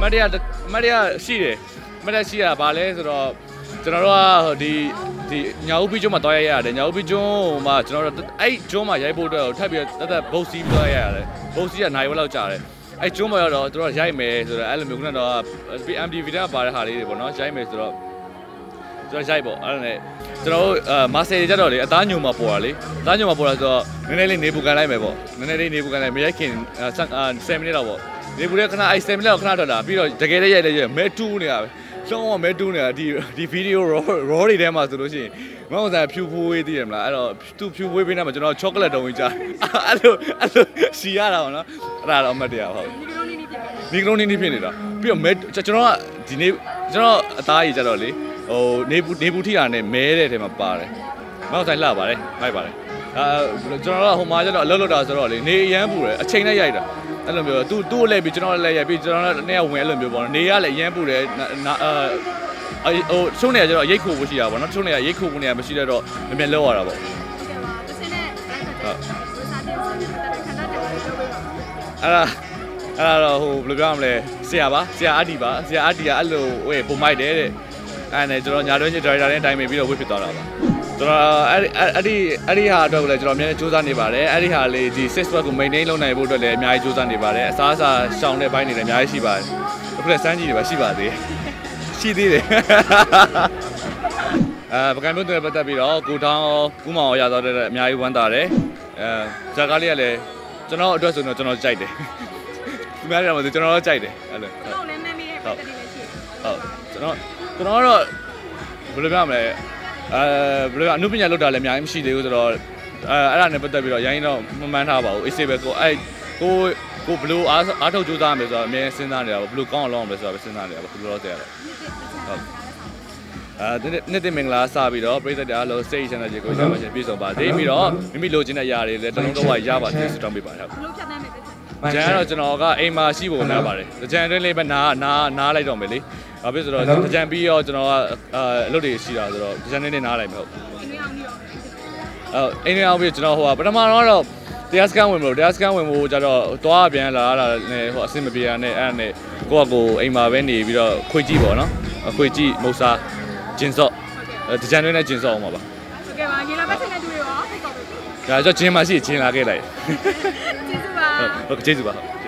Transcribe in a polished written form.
Maria ရှိတယ်Maria ရှိရပါလဲဆိုတော့ကျွန်တော်တို့ကဒီညာဦးပြီးကျွန်းမှာတွားရရတယ်ညာဦးပြီးကျွန်းမှာကျွန်တော်တို့အဲ့ကျွန်းမှာရိုက်ဖို့အတွက်ထပ်ပြီးတက်ဘုတ်စီးတွားရရတယ်ဘုတ်စီးကနိုင်ဝက်လောက်ကြာတယ်အဲ့ကျွန်းမှာတော့တို့ရိုက်မယ်ဆိုတော့အဲ့လိုမျိုးခုနကတော့ MTV ကပါတဲ့ဟာလေးတွေပေါ့နော်ရိုက်မယ်ဆိုတော့ကျွန်တော်ရိုက်ပေါ့အဲ့ဒါနဲ့ကျွန်တော်တို့မာဆယ်ကြတော့လေအသားညုံမှာပေါ်တာလေအသားညုံမှာပေါ်တာဆိုတော့နည်းနည်းလေးနေပူကန်လိုက်မယ်ပေါ့နည်းနည်းလေးနေပူကန်လိုက်မရိုက်ခင်10မိနစ်လောက်ပေါ့နေပူတဲ့ခဏအဲ့10မိနစ်လောက်ခဏထွက်လာပြီးတော့တကယ်လည်းရိုက်မဲတူးနေတာပဲလုံးဝမဲတူးနေတာဒီဗီဒီယို raw တွေထဲမှာဆိုလို့ရှိရင်မဟုတ်စားဖြူဖိုးဝေးသိတယ်မလားအဲ့တော့သူဖြူဝေးပေးနေမှာကျွန်တော် chocolate တုံးကြီးကြားအဲ့လိုစီရတာပေါ့နော်အဲ့ဒါတော့အမှတ်တရဟုတ်ဒီကလုံးနီးဖြစ်နေတာပြီးတော့မဲကျွန်တော်ကဒီနေ့ကျွန်တော်အသားကြီးကြတော့လေဟိုနေပူထိတာနဲ့မဲတဲ့ထဲမှာပါတယ်မဟုတ်ဆိုင်လှပါတယ်လိုက်ပါတယ်ကျွန်တော်ကဟိုမှာကျတော့အလုပ်လုပ်တာဆိုတော့လေနေအရန်ပူတယ်အချိန်နဲ့ရိုက်တာအဲ့လိုမျိုးသူ့ကိုလည်းပြီးကျွန်တော်လည်းရိုက်ပြီးကျွန်တော်လည်းနဲ့ဝင်အဲ့လိုမျိုးပေါ့နော်နေရလည်းအရန်ပူတယ်ဟိုချုံးနေကျတော့ရိတ်ခိုဖို့ရှိတာပေါ့နော်ချုံးနေရိတ်ခိုဖို့နေမရှိတော့နည်းနည်းလောက်ရတာပေါ့အဲ့ဒါတော့ဟိုဘယ်လိုပြောရမလဲဆရာအာတီကအဲ့လိုဟိုပုံမိုက်တယ်တဲ့အဲ့နဲ့ကျွန်တော်ညာတွင်းချင်း driver နဲ့တိုင်ပင်ပြီးတော့ဝစ်ဖြစ်သွားတာပါကျွန်တော်အဲ့ဒီဟာအတွက်လည်းကျွန်တော်အများကြီးစူးစမ်းနေပါတယ်အဲ့ဒီဟာလေးဒီ six pack ကို maintain လုပ်နိုင်ဖို့အတွက်လည်းအများကြီးစူးစမ်းနေပါတယ်အစားအစာရှောင်တဲ့ဘိုင်းတွေလည်းအများကြီးရှိပါတယ်အခုလည်းစမ်းကြည့်တွေပါရှိပါသေးရှိသေးတယ်ပကံမျိုးတွေပတ်သက်ပြီးတော့ကိုထောင်းကူးမောင်ရသွားတဲ့အများကြီးဝမ်းသာတယ်ဇာကားလေးကလည်းကျွန်တော်အတွက်ဆိုတော့ကျွန်တော်ကြိုက်တယ်ဒီမှာလည်းကျွန်တော်တော့ကြိုက်တယ်အဲ့လိုဟုတ်လည်းမှန်မိတဲ့ပတ်သက်တွေလည်းရှိဟုတ်ကျွန်တော်ကတော့ဘယ်လိုပြောမလဲဘယ်လိုအနုပညာလောက်တာလည်းအများကြီးမရှိသေးဘူးဆိုတော့အဲ့ဒါနဲ့ပတ်သက်ပြီးတော့ရိုင်းတော့မမှန်းထားပါဘူးအေးစေးပဲကိုဘယ်လိုအားထုတ်ကြိုးစားရမလဲဆိုတော့အမြဲစဉ်းစားနေတာပေါ့ဘယ်လိုကောင်းအောင်လုပ်အောင်လဲဆိုတော့စဉ်းစားနေတာပေါ့ဘယ်လိုလုပ်ရလဲဟုတ်နေ့တင်မင်္ဂလာစပြီးတော့ပြည်သက်တွေအားလုံးစိတ်ချမ်းသာခြင်းကိုရပါရှင်ပြည့်စုံပါစေပြီးတော့မိမိလိုချင်တဲ့ຢာတွေလည်းတလုံးတော့ရပါစေဆုတောင်းပေးပါဟုတ်ဘယ်လိုဖြတ်သန်းမယ်ကြံတော့ကျွန်တော်ကအိမ်မှာရှိဖို့နားပါတယ်ကြံတွင်းလေးပဲနားလိုက်တော့မယ်လေဘာဖြစ်ဆိုတော့ကြံပြီးတော့ကျွန်တော်ကအလုပ်တွေရှိတာဆိုတော့ကြံနေနားလိုက်မယ်ဟုတ်အိမ်အောင်ပြီးကျွန်တော်ဟိုပထမတော့တရားစကန်ဝင်လို့တရားစကန်ဝင်ဖို့ကြတော့သွားပြန်လာတာနဲ့ဟိုအဆင်မပြေတာနဲ့အဲ့ဒါနဲ့ကိုအိမ်မှာပဲနေပြီးတော့ခွေကြည့်ပေါ့နော်ခွေကြည့်မုတ်စားဂျင်စော့ကြံတွင်းနဲ့ဂျင်စော့အောင်ပါဟုတ်ကဲ့ပါရေလာပတ်ချင်တဲ့သူတွေရောဖိတ်ခေါ်ပေးပါဒါကြောင့်ဂျင်မရှိဂျင်လာခဲ့လိုက်ကျေးဇူးပါဟုတ်ကျေးဇူးပါ